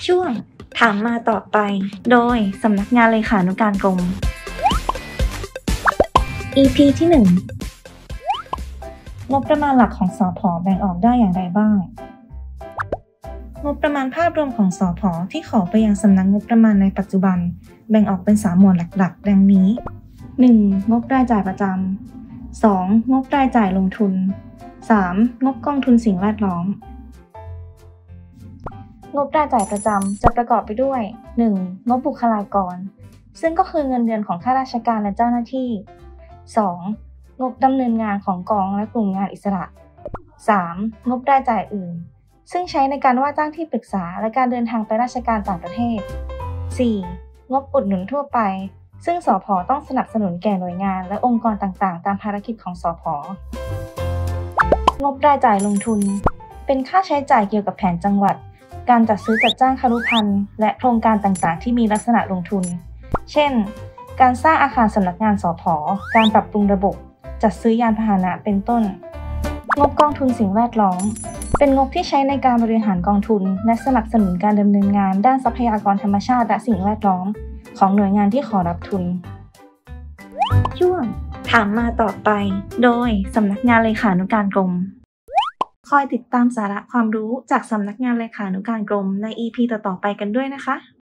ช่วงถามมาตอบไปโดยสำนักงานเลขานุการกรม EP ที่ 1 งบประมาณหลักของสผ.แบ่งออกได้อย่างไรบ้างงบประมาณภาพรวมของสผ.ที่ขอไปยังสำนักงบประมาณในปัจจุบันแบ่งออกเป็น3หมวดหลักๆดังนี้ 1. งบรายจ่ายประจำ 2. งบรายจ่ายลงทุน 3. งบกองทุนสิ่งแวดล้อมงบรายจ่ายประจำจะประกอบไปด้วย 1. งบบุคลากรซึ่งก็คือเงินเดือนของข้าราชการและเจ้าหน้าที่ 2. งบดำเนินงานของกองและกลุ่มงานอิสระ 3. งบรายจ่ายอื่นซึ่งใช้ในการว่าจ้างที่ปรึกษาและการเดินทางไปราชการต่างประเทศ 4. งบอุดหนุนทั่วไปซึ่งสผ.ต้องสนับสนุนแก่หน่วยงานและองค์กรต่างๆตามภารกิจของสผ.งบรายจ่ายลงทุนเป็นค่าใช้จ่ายเกี่ยวกับแผนจังหวัดการจัดซื้อจัดจ้างคฤภัณฑ์และโครงการต่างๆที่มีลักษณะลงทุนเช่นการสร้างอาคารสำนักงานสผ.การปรับปรุงระบบจัดซื้อยานพาหนะเป็นต้นงบกองทุนสิ่งแวดล้อมเป็นงบที่ใช้ในการบริหารกองทุนและสนับสนุนการดำเนินงานด้านทรัพยากรธรรมชาติและสิ่งแวดล้อมของหน่วยงานที่ขอรับทุนช่วงถามมาตอบไปโดยสำนักงานเลขานุการกรมคอยติดตามสาระความรู้จากสำนักงานเลขานุการกรมใน EP ต่อๆไปกันด้วยนะคะ